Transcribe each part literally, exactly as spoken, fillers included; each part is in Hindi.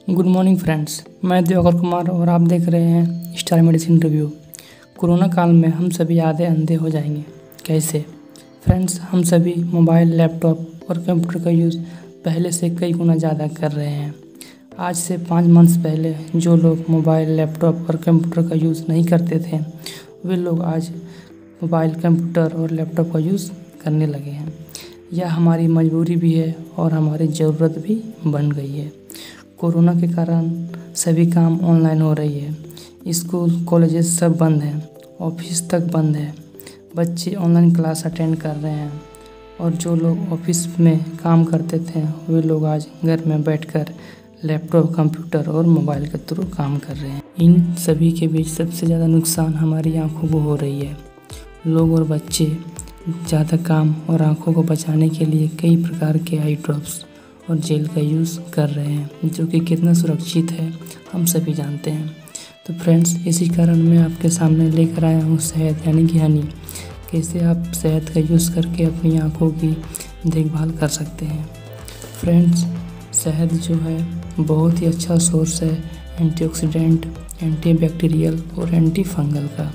गुड मॉर्निंग फ्रेंड्स, मैं दिवाकर कुमार और आप देख रहे हैं स्टार मेडिसिन रिव्यू। कोरोना काल में हम सभी आधे अंधे हो जाएंगे कैसे? फ्रेंड्स, हम सभी मोबाइल, लैपटॉप और कंप्यूटर का यूज़ पहले से कई गुना ज़्यादा कर रहे हैं। आज से पाँच मंथ्स पहले जो लोग मोबाइल, लैपटॉप और कंप्यूटर का यूज़ नहीं करते थे, वे लोग आज मोबाइल, कंप्यूटर और लैपटॉप का यूज़ करने लगे हैं। यह हमारी मजबूरी भी है और हमारी ज़रूरत भी बन गई है। कोरोना के कारण सभी काम ऑनलाइन हो रही है। स्कूल, कॉलेजेस सब बंद हैं, ऑफिस तक बंद है। बच्चे ऑनलाइन क्लास अटेंड कर रहे हैं और जो लोग ऑफिस में काम करते थे वे लोग आज घर में बैठकर लैपटॉप, कंप्यूटर और मोबाइल के थ्रू काम कर रहे हैं। इन सभी के बीच सबसे ज़्यादा नुकसान हमारी आंखों को हो रही है। लोग और बच्चे ज़्यादा काम और आंखों को बचाने के लिए कई प्रकार के आई ड्रॉप्स और जेल का यूज़ कर रहे हैं, जो कि कितना सुरक्षित है हम सभी जानते हैं। तो फ्रेंड्स, इसी कारण मैं आपके सामने लेकर आया हूँ शहद यानी कि हनी। कैसे आप शहद का यूज़ करके अपनी आंखों की देखभाल कर सकते हैं। फ्रेंड्स, शहद जो है बहुत ही अच्छा सोर्स है एंटीऑक्सीडेंट, एंटीबैक्टीरियल और एंटी फंगल का।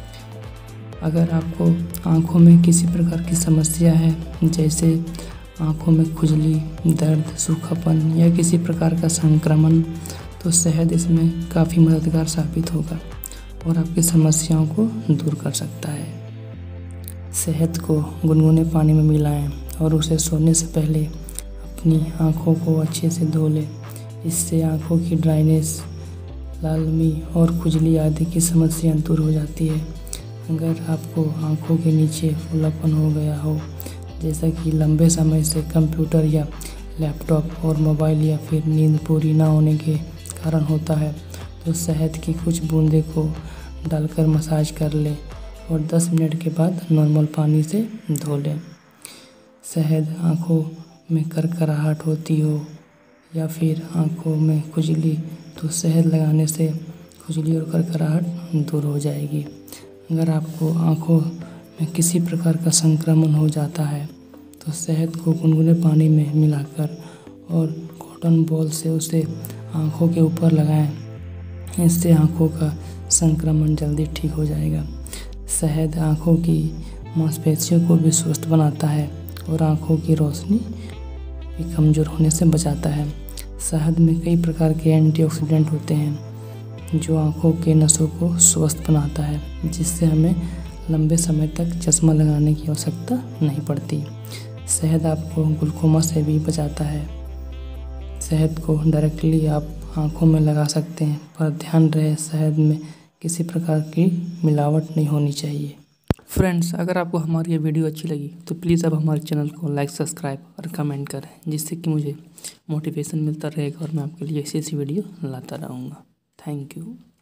अगर आपको आंखों में किसी प्रकार की समस्या है, जैसे आंखों में खुजली, दर्द, सूखापन या किसी प्रकार का संक्रमण, तो शहद इसमें काफ़ी मददगार साबित होगा और आपकी समस्याओं को दूर कर सकता है। शहद को गुनगुने पानी में मिलाएं और उसे सोने से पहले अपनी आंखों को अच्छे से धो लें। इससे आंखों की ड्राइनेस, लालमी और खुजली आदि की समस्याएं दूर हो जाती है। अगर आपको आंखों के नीचे फूलापन हो गया हो, जैसा कि लंबे समय से कंप्यूटर या लैपटॉप और मोबाइल या फिर नींद पूरी ना होने के कारण होता है, तो शहद की कुछ बूंदे को डालकर मसाज कर लें और दस मिनट के बाद नॉर्मल पानी से धो लें। शहद आँखों में करकराहट होती हो या फिर आँखों में खुजली, तो शहद लगाने से खुजली और करकराहट दूर हो जाएगी। अगर आपको आँखों में किसी प्रकार का संक्रमण हो जाता है, तो शहद को गुनगुने पानी में मिलाकर और कॉटन बॉल से उसे आँखों के ऊपर लगाएं। इससे आँखों का संक्रमण जल्दी ठीक हो जाएगा। शहद आँखों की मांसपेशियों को भी स्वस्थ बनाता है और आँखों की रोशनी भी कमज़ोर होने से बचाता है। शहद में कई प्रकार के एंटीऑक्सीडेंट होते हैं जो आँखों के नसों को स्वस्थ बनाता है, जिससे हमें लंबे समय तक चश्मा लगाने की आवश्यकता नहीं पड़ती। शहद आपको ग्लूकोमा से भी बचाता है। शहद को डायरेक्टली आप आंखों में लगा सकते हैं, पर ध्यान रहे शहद में किसी प्रकार की मिलावट नहीं होनी चाहिए। फ्रेंड्स, अगर आपको हमारी ये वीडियो अच्छी लगी तो प्लीज़ आप हमारे चैनल को लाइक, सब्सक्राइब और कमेंट करें, जिससे कि मुझे मोटिवेशन मिलता रहेगा और मैं आपके लिए ऐसी ऐसी वीडियो लाता रहूँगा। Thank you.